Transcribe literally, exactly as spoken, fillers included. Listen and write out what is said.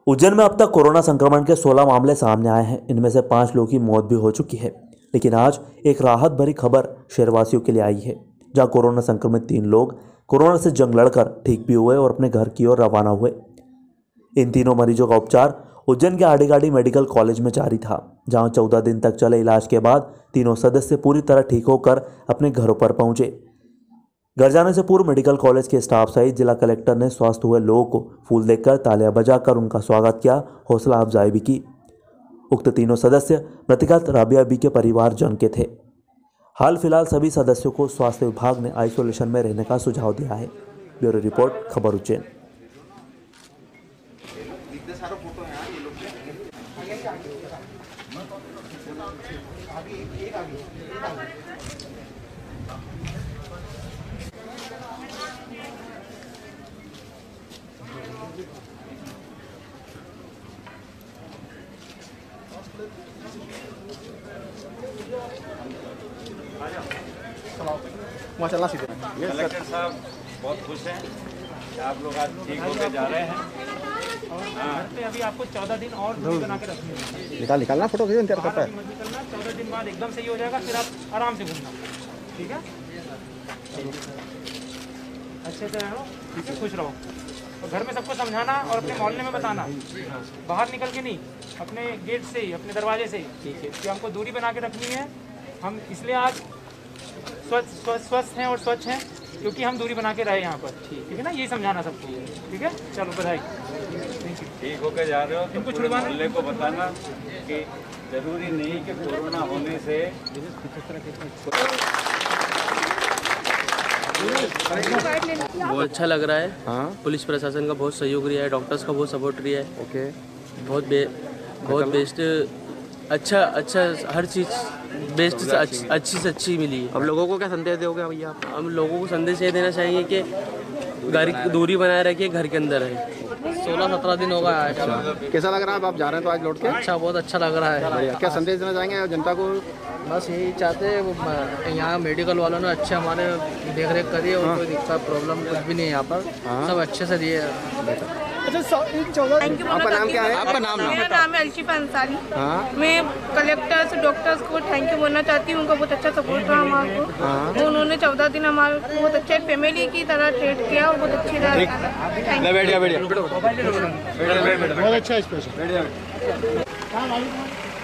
उज्जैन में अब तक कोरोना संक्रमण के सोलह मामले सामने आए हैं। इनमें से पाँच लोगों की मौत भी हो चुकी है। लेकिन आज एक राहत भरी खबर शहरवासियों के लिए आई है, जहां कोरोना संक्रमित तीन लोग कोरोना से जंग लड़कर ठीक भी हुए और अपने घर की ओर रवाना हुए। इन तीनों मरीजों का उपचार उज्जैन के आड़ीगाड़ी मेडिकल कॉलेज में जारी था, जहां चौदह दिन तक चले इलाज के बाद तीनों सदस्य पूरी तरह ठीक होकर अपने घरों पर पहुंचे। घर जाने से पूर्व मेडिकल कॉलेज के स्टाफ सहित जिला कलेक्टर ने स्वस्थ हुए लोगों को फूल देकर तालियां बजाकर उनका स्वागत किया, हौसला अफजाई भी की। उक्त तीनों सदस्य मृतका राबिया बी के परिवारजन के थे। हाल फिलहाल सभी सदस्यों को स्वास्थ्य विभाग ने आइसोलेशन में रहने का सुझाव दिया है। ब्यूरो रिपोर्ट, खबर उज्जैन। माशाल्लाह सीधे कलेक्टर साहब बहुत खुश हैं कि आप लोग आज ठीक होकर जा रहे हैं। हाँ, अभी आपको चौदह दिन और दूरी बना के रखनी है। निकाल निकालना फोटो खींच तैयार करता है। मत निकलना, चौदह दिन बाद एकदम सही हो जाएगा, फिर आप आराम से घूमना। ठीक है, अच्छे से रहो, ठीक है, खुश रहो। और घर में सबको समझाना और अपने मोहल्ले में बताना, बाहर निकल के नहीं, अपने गेट से ही, अपने दरवाजे से ही, ठीक है, कि हमको दूरी बना के रखनी है। हम इसलिए आज स्वच्छ स्वस्थ हैं और स्वच्छ हैं क्योंकि हम दूरी बना के रहे यहाँ पर। ठीक है ना, यही समझाना सबको। ठीक है, चलो बधाई। ठीक होकर जा रहे हो तो पूरे मोहल्ले को बताना कि जरूरी नहीं कि कोरोना होने से बहुत अच्छा लग रहा है। हाँ, पुलिस प्रशासन का बहुत सहयोग रहा है, डॉक्टर्स का बहुत सपोर्ट रहा है। ओके, बहुत बे बहुत बेस्ट, अच्छा अच्छा हर चीज़ बेस्ट से अच्छी, अच्छी से अच्छी मिली है। अब लोगों को क्या संदेश दोगे भैया आप? हम लोगों को संदेश ये देना चाहिए कि घर की दूरी बनाए रखिए, घर के अंदर रहे। सोलह सत्रह दिन होगा आज। कैसा लग रहा है? आप जा रहे हैं तो आज लौट के? अच्छा, बहुत अच्छा लग रहा है। बढ़िया। क्या संदेश देना चाहेंगे जनता को? बस यही चाहते हैं, यहाँ मेडिकल वालों ने अच्छे हमारे देख रेख करी और कोई दिक्कत प्रॉब्लम कुछ भी नहीं है यहाँ पर। सब अच्छे से दिए। आपका नाम क्या है? आपका नाम मेरा नाम है अलशिफा अंसारी। हाँ, मैं कलेक्टर्स डॉक्टर्स को थैंक यू बोलना चाहती हूँ। उनका बहुत अच्छा सपोर्ट रहा हमारे को। हाँ, उन्होंने चौदह दिन हमारे को बहुत अच्छे फैमिली की तरह ट्रीट किया और बहुत अच्छी तरह। बैठ गया बैठ गया बहुत अच्छा स्पेशल।